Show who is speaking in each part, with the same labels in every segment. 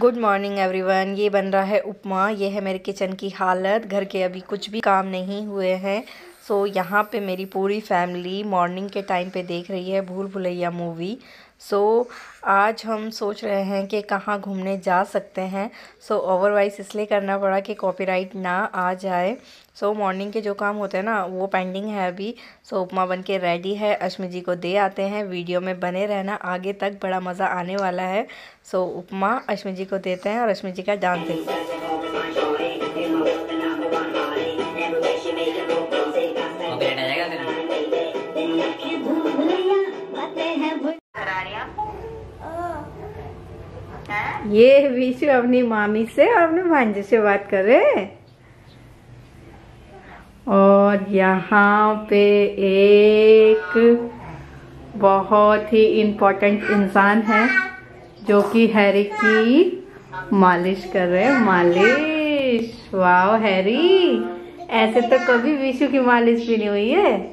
Speaker 1: Good morning everyone. ये बन रहा है उपमा। ये है मेरे किचन की हालत। घर के अभी कुछ भी काम नहीं हुए हैं। सो यहाँ पे मेरी पूरी फैमिली मॉर्निंग के टाइम पे देख रही है भूल भुलैया मूवी। सो आज हम सोच रहे हैं कि कहाँ घूमने जा सकते हैं। सो ओवरवाइज इसलिए करना पड़ा कि कॉपीराइट ना आ जाए। सो मॉर्निंग के जो काम होते हैं ना वो पेंडिंग है अभी। सो उपमा बन के रेडी है। अश्मी जी को दे आते हैं। वीडियो में बने रहना, आगे तक बड़ा मज़ा आने वाला है। सो उपमा अश्मी जी को देते हैं और अश्मी जी का डांस देखते हैं। ये विशु अपनी मामी से और अपने भांजे से बात कर रहे हैं। और यहाँ पे एक बहुत ही इम्पोर्टेंट इंसान है जो कि हैरी की मालिश कर रहे हैं। मालिश, वाह हैरी, ऐसे तो कभी विशु की मालिश भी नहीं हुई है।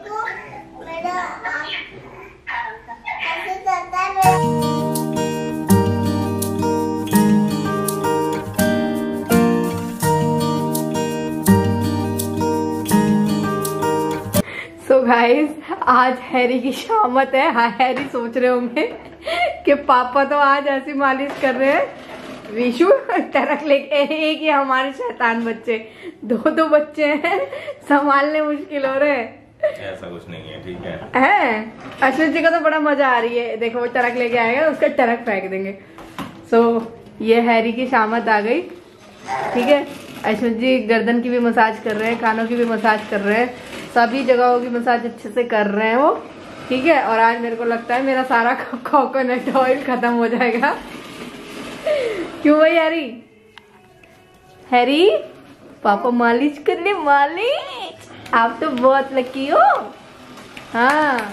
Speaker 1: सो गाइस, आज हैरी की शामत है। हाँ, हैरी सोच रहे होंगे कि पापा तो आज ऐसी मालिश कर रहे हैं। विशु टरक लेके, एक ही हमारे शैतान बच्चे, दो बच्चे हैं, संभालने मुश्किल हो रहे हैं।
Speaker 2: ऐसा कुछ नहीं है, ठीक है।
Speaker 1: अश्विन जी को तो बड़ा मजा आ रही है। देखो वो टरक लेके आएगा, उसका टरक फेंक देंगे। सो ये हैरी की शामत आ गई, ठीक है। अश्विन जी गर्दन की भी मसाज कर रहे हैं, कानों की भी मसाज कर रहे हैं, सभी जगहों की मसाज अच्छे से कर रहे हैं वो, ठीक है। और आज मेरे को लगता है मेरा सारा कोकोनट ऑयल खत्म हो जाएगा। क्यों भाई हैरी? हैरी, पापा मालिश करने, मालिश। आप तो बहुत लकी हो। हाँ,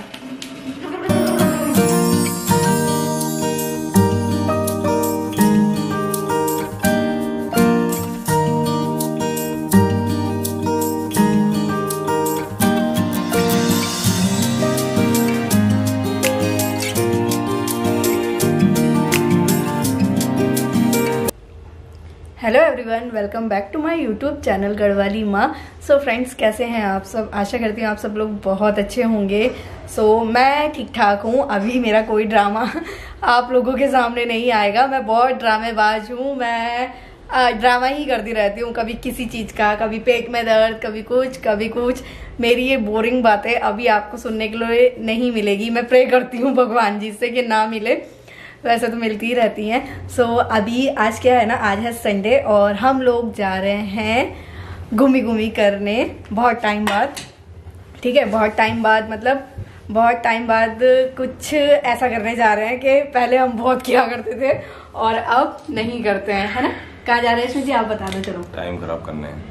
Speaker 1: hello everyone, welcome back to my YouTube channel Garhwali माँ। सो फ्रेंड्स, कैसे हैं आप सब? आशा करती हूँ आप सब लोग बहुत अच्छे होंगे। सो मैं ठीक ठाक हूँ। अभी मेरा कोई ड्रामा आप लोगों के सामने नहीं आएगा। मैं बहुत ड्रामेबाज हूँ। मैं ड्रामा ही करती रहती हूँ, कभी किसी चीज़ का, कभी पेट में दर्द, कभी कुछ। मेरी ये बोरिंग बातें अभी आपको सुनने के लिए नहीं मिलेगी। मैं प्रे करती हूँ भगवान जी से कि ना मिले, वैसे तो मिलती ही रहती हैं। सो अभी आज क्या है ना, आज है संडे और हम लोग जा रहे हैं घूमी करने बहुत टाइम बाद, ठीक है। बहुत टाइम बाद मतलब बहुत टाइम बाद कुछ ऐसा करने जा रहे हैं कि पहले हम बहुत किया करते थे और अब नहीं करते हैं, है ना। कहाँ जा रहे हैं इसमें जी, आप बता दो। चलो,
Speaker 2: टाइम खराब करने हैं।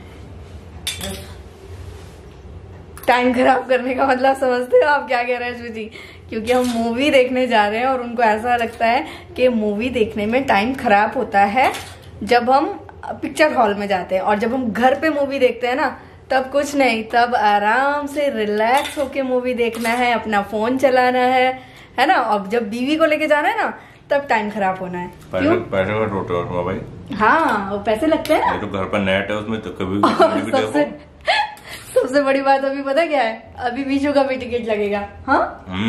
Speaker 1: टाइम खराब करने का मतलब समझते हो आप क्या कह रहे हैं इसमें जी? क्योंकि हम मूवी देखने जा रहे हैं और उनको ऐसा लगता है कि मूवी देखने में टाइम खराब होता है जब हम पिक्चर हॉल में जाते हैं, और जब हम घर पे मूवी देखते हैं ना तब कुछ नहीं, तब आराम से रिलैक्स होके मूवी देखना है, अपना फोन चलाना है ना। और जब बीवी को लेके जाना है ना तब टाइम खराब होना है। क्यों?
Speaker 2: पैसे का टोटल मोबाइल।
Speaker 1: हाँ, वो पैसे लगते हैं।
Speaker 2: तो घर पर नेट है, उसमें तो कभी
Speaker 1: सबसे बड़ी बात अभी पता क्या है, अभी विशु का भी टिकट लगेगा। हाँ,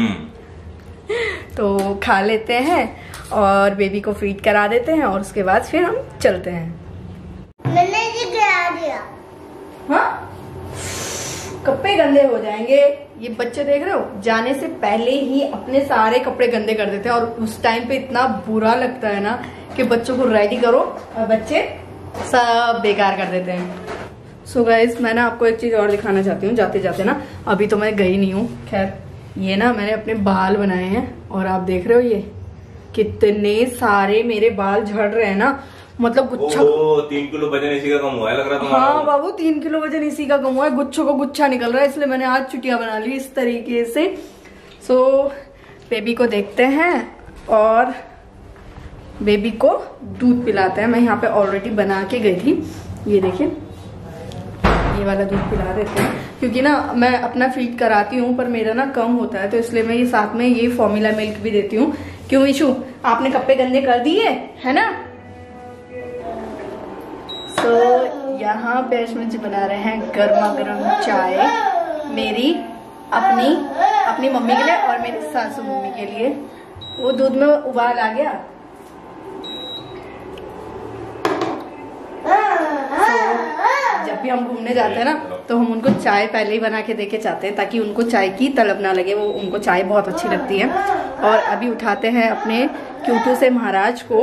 Speaker 1: तो खा लेते हैं और बेबी को फीड करा देते हैं और उसके बाद फिर हम चलते हैं। मैंने जी गिरा दिया। हाँ, कपड़े गंदे हो जाएंगे। ये बच्चे देख रहे हो, जाने से पहले ही अपने सारे कपड़े गंदे कर देते हैं और उस टाइम पे इतना बुरा लगता है ना कि बच्चों को रेडी करो और बच्चे सब बेकार कर देते हैं। सो गाइस, मैं ना आपको एक चीज और दिखाना चाहती हूँ जाते जाते ना। अभी तो मैं गई नहीं हूँ, खैर। ये ना मैंने अपने बाल बनाए हैं और आप देख रहे हो ये कितने सारे मेरे बाल झड़ रहे हैं ना, मतलब गुच्छा।
Speaker 2: 3 किलो वजन इसी का कम हुआ है लग रहा है।
Speaker 1: हाँ बाबू, 3 किलो वजन इसी का कम हुआ है। गुच्छों को गुच्छा निकल रहा है, इसलिए मैंने आज चुटिया बना ली इस तरीके से। सो बेबी को देखते हैं और बेबी को दूध पिलाते हैं। मैं यहाँ पे ऑलरेडी बना के गई थी, ये देखिए, ये वाला दूध पिला देते हैं। क्योंकि ना मैं अपना फीड कराती हूँ पर मेरा ना कम होता है, तो इसलिए मैं ये साथ में ये फॉर्मूला मिल्क भी देती हूँ। क्यों इशू, आपने कपड़े गंदे कर दिए है ना, तो यहाँ पे अश्मित जी बना रहे हैं गर्मा गर्म चाय, मेरी अपनी मम्मी के लिए और मेरी सासू मम्मी के लिए। वो दूध में उबाल आ गया। जब भी हम घूमने जाते हैं ना तो हम उनको चाय पहले ही बना के देके जाते हैं ताकि उनको चाय की तलब ना लगे। वो उनको चाय बहुत अच्छी लगती है। और अभी उठाते हैं अपने क्यूटू से महाराज को,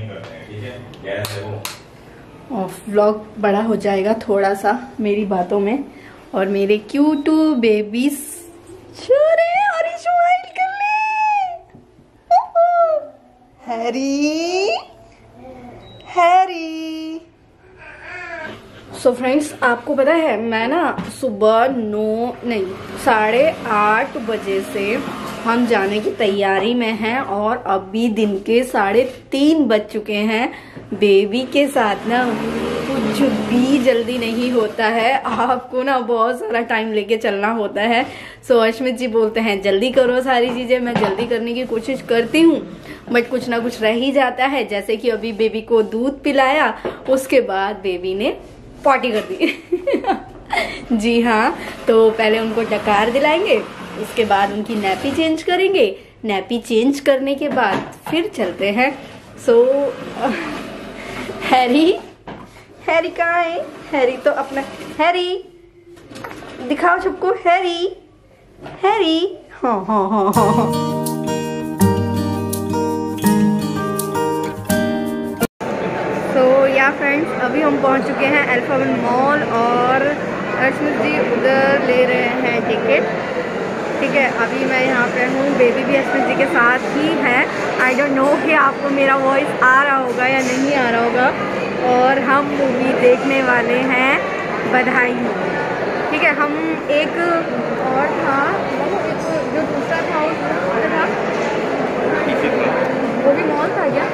Speaker 1: और व्लॉग बड़ा हो जाएगा थोड़ा सा मेरी बातों में। और मेरे क्यूटू बेबी और स्माइल कर ले। हैरी। सो फ्रेंड्स, आपको पता है मैं ना सुबह 8:30 बजे से हम जाने की तैयारी में हैं और अभी दिन के 3:30 बज चुके हैं। बेबी के साथ ना कुछ भी जल्दी नहीं होता है, आपको ना बहुत सारा टाइम लेके चलना होता है। सो अश्मित जी बोलते हैं जल्दी करो सारी चीजें। मैं जल्दी करने की कोशिश करती हूँ बट कुछ ना कुछ रह ही जाता है। जैसे कि अभी बेबी को दूध पिलाया, उसके बाद बेबी ने पॉटी कर दी। जी हाँ, तो पहले उनको डकार दिलाएंगे, उसके बाद उनकी नैपी चेंज करेंगे। नैपी चेंज करने के बाद फिर चलते हैं। सो हैरी कहाँ है? हैरी तो अपना हैरी दिखाओ सबको। हैरी हाँ। तो या फ्रेंड्स, अभी हम पहुंच चुके हैं अल्फा वन मॉल और अश्मित जी उधर ले रहे हैं टिकट। ठीक है, अभी मैं यहाँ पे हूँ, बेबी भी अश्मित जी के साथ ही है। आई डोंट नो कि आपको मेरा वॉइस आ रहा होगा या नहीं आ रहा होगा। और हम मूवी देखने वाले हैं बधाई। ठीक है, हम एक और था जो दूसरा था उसमें था, वो भी मॉल था क्या?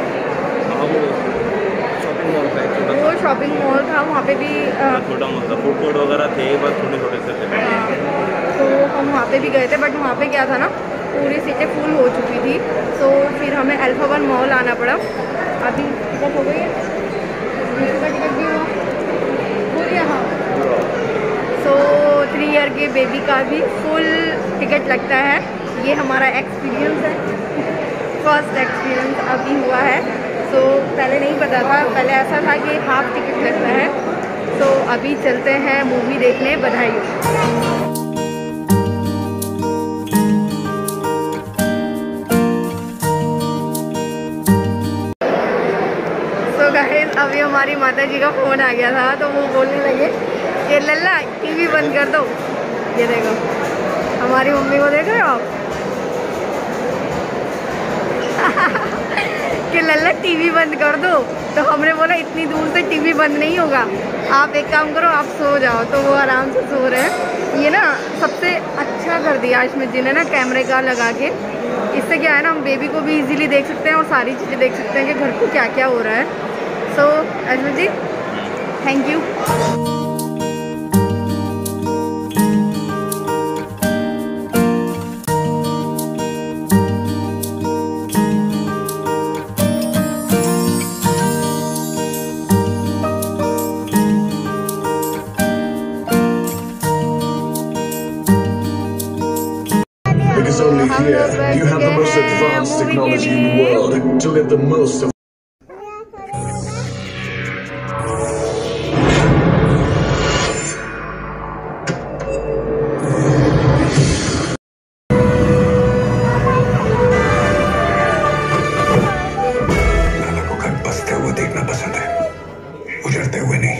Speaker 1: वो शॉपिंग मॉल था, वहाँ पे भी
Speaker 2: छोटा मोटा फूड कोर्ट वगैरह थे, बस छोटे से थे।
Speaker 1: तो हम वहाँ पे भी गए थे बट वहाँ पे क्या था ना, पूरी सीटें फुल हो चुकी थी। तो फिर हमें अल्फा वन मॉल आना पड़ा। अभी टिकट हो गई है, टिकट भी हुआ यहाँ। सो 3 ईयर के बेबी का भी फुल टिकट लगता है। ये हमारा एक्सपीरियंस है, फर्स्ट एक्सपीरियंस अभी हुआ है। तो पहले नहीं पता था, पहले ऐसा था कि हाफ टिकट लगता है। तो अभी चलते हैं मूवी देखने बधाई। तो गाइस, अभी हमारी माता जी का फ़ोन आ गया था तो वो बोलने लगे कि लल्ला टीवी बंद कर दो। ये देखो हमारी मम्मी को, देख रहे हो आप? कि लल्ला टीवी बंद कर दो। तो हमने बोला इतनी दूर से टीवी बंद नहीं होगा, आप एक काम करो, आप सो जाओ। तो वो आराम से सो रहे हैं। ये ना सबसे अच्छा कर दिया अश्मित जी ने ना कैमरे का लगा के। इससे क्या है ना, हम बेबी को भी इजीली देख सकते हैं और सारी चीज़ें देख सकते हैं कि घर को क्या क्या हो रहा है। So Ashmit ji, thank you.
Speaker 3: Because only here you have the most advanced technology in the world to get the most of नाना को घर बसते हुए देखना पसंद है, उजड़ते हुए नहीं।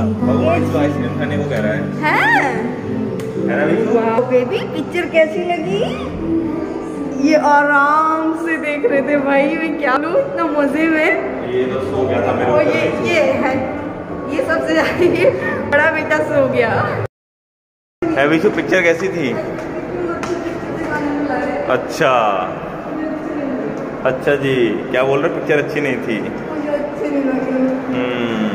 Speaker 2: भगवान इसको आइसक्रीम खाने को कह रहा है ना विशु?
Speaker 1: वाह बेबी, पिक्चर कैसी लगी? ये आराम से देख रहे थे भाई, मैं क्या लूं इतना मजे में।
Speaker 2: ये तो सो गया था मेरे ऊपर।
Speaker 1: ये है, ये सबसे ज्यादा ये बड़ा बेटा सो गया
Speaker 2: है। विशु पिक्चर कैसी थी? अच्छा अच्छा जी, क्या बोल रहे? पिक्चर अच्छी नहीं थी?
Speaker 1: मुझे अच्छी नहीं लगी।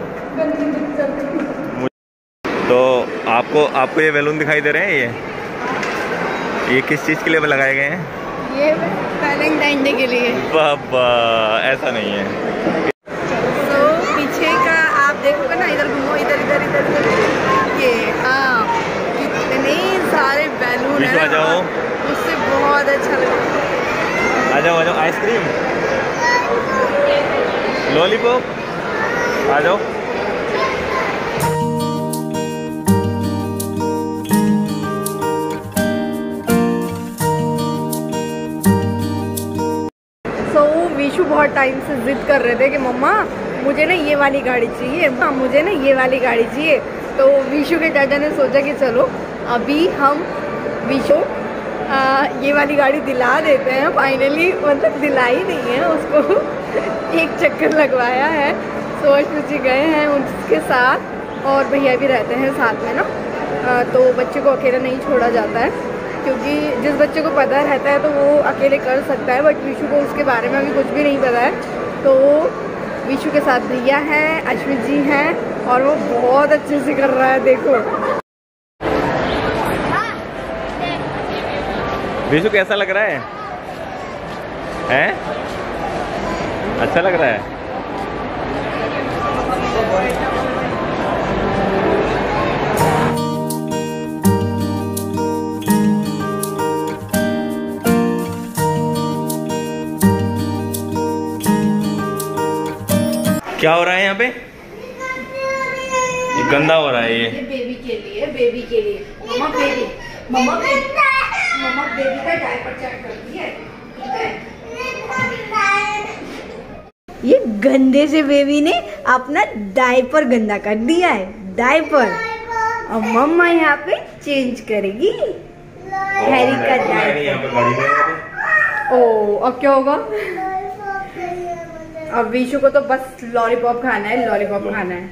Speaker 2: तो आपको ये बैलून दिखाई दे रहे हैं? ये किस चीज़ के लिए लगाए गए हैं?
Speaker 1: ये वैलेंटाइन डे के लिए।
Speaker 2: बाबा ऐसा नहीं है।
Speaker 1: तो पीछे का आप देखोगे ना, इधर घूमो, इधर इधर इधर इधर, ये हाँ कितने सारे बैलून है।
Speaker 2: आ जाओ,
Speaker 1: उससे बहुत अच्छा लगता है।
Speaker 2: आ जाओ आइसक्रीम, लॉलीपॉप, आ जाओ।
Speaker 1: विशु बहुत टाइम से जिद कर रहे थे कि मम्मा मुझे ना ये वाली गाड़ी चाहिए, मुझे ना ये वाली गाड़ी चाहिए। तो विशु के चाचा ने सोचा कि चलो अभी हम विशु ये वाली गाड़ी दिला देते हैं। फाइनली मतलब दिलाई नहीं है उसको एक चक्कर लगवाया है। सो अश्विन गए हैं उसके साथ और भैया भी रहते हैं साथ में ना। तो बच्चे को अकेला नहीं छोड़ा जाता है, क्योंकि जिस बच्चे को पता रहता है तो वो अकेले कर सकता है, बट विशु को उसके बारे में अभी कुछ भी नहीं पता है। तो विशु के साथ भैया हैं, अश्विन जी हैं और वो बहुत अच्छे से कर रहा है। देखो
Speaker 2: विशु कैसा लग रहा है? हैं? अच्छा लग रहा है? क्या हो रहा है यहाँ पे? ये गंदा हो रहा है ये
Speaker 1: बेबी के लिए, बेबी के लिए। मम्मा बेबी का डायपर चेक करती है। ये गंदे से बेबी ने अपना डायपर गंदा कर दिया है, डायपर। और मम्मा यहाँ पे चेंज करेगी हैरी का डायपर। ओ अब क्या होगा? अब विशु को तो बस लॉलीपॉप खाना है, लॉलीपॉप खाना है।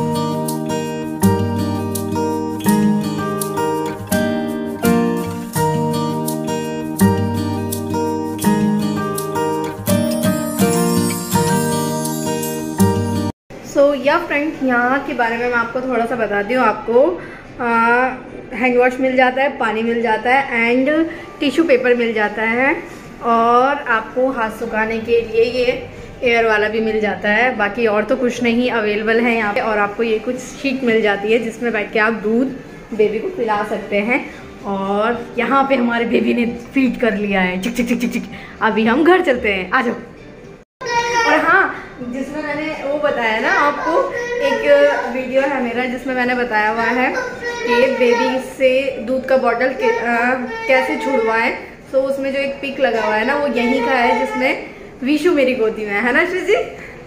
Speaker 1: सो या फ्रेंड्स, यहाँ के बारे में मैं आपको थोड़ा सा बताती हूँ। आपको हैंड वॉश मिल जाता है, पानी मिल जाता है एंड टिश्यू पेपर मिल जाता है, और आपको हाथ सुखाने के लिए ये एयर वाला भी मिल जाता है। बाकी और तो कुछ नहीं अवेलेबल है यहाँ पे। और आपको ये कुछ शीट मिल जाती है जिसमें बैठ के आप दूध बेबी को पिला सकते हैं। और यहाँ पे हमारे बेबी ने फीड कर लिया है, चिक चिक चिक चिक चिक। अभी हम घर चलते हैं, आ जाओ। और हाँ, जिसमें मैंने वो बताया ना आपको, एक वीडियो है मेरा जिसमें मैंने बताया हुआ है कि बेबी से दूध का बॉटल कैसे छुड़वाएं। तो उसमें जो एक पिक लगा हुआ है ना, वो यहीं का है जिसमें विशु मेरी गोदी में है ना अश्विन जी?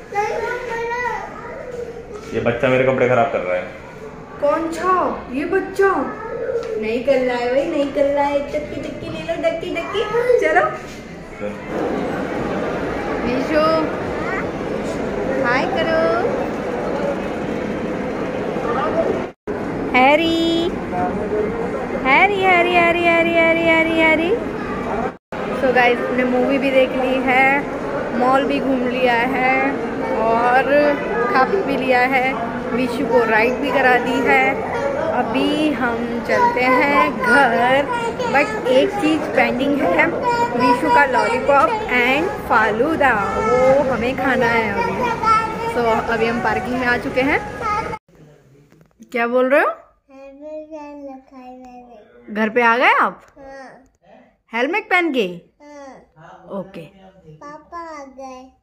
Speaker 2: ये बच्चा मेरे कपड़े खराब कर रहा है।
Speaker 1: कौन सा? ये बच्चा नहीं कर रहा है भाई, नहीं कर रहा है। टक्की टक्की ले लो, डक्की डक्की। चलो विशु हाय करो। Harry Harry Harry Harry Harry Harry Harry Harry. So guys, हमने मूवी भी देख ली है, मॉल भी घूम लिया है और खा पी लिया है, विशु को राइड भी करा दी है। अभी हम चलते हैं घर, बट एक चीज़ पेंडिंग है, विशु का लॉलीपॉप एंड फालूदा, वो हमें खाना है अभी। सो अभी हम पार्किंग में आ चुके हैं। क्या बोल रहे हो? घर पे आ गए आप? हेलमेट पहन के? ओके।
Speaker 4: पापा आ गए।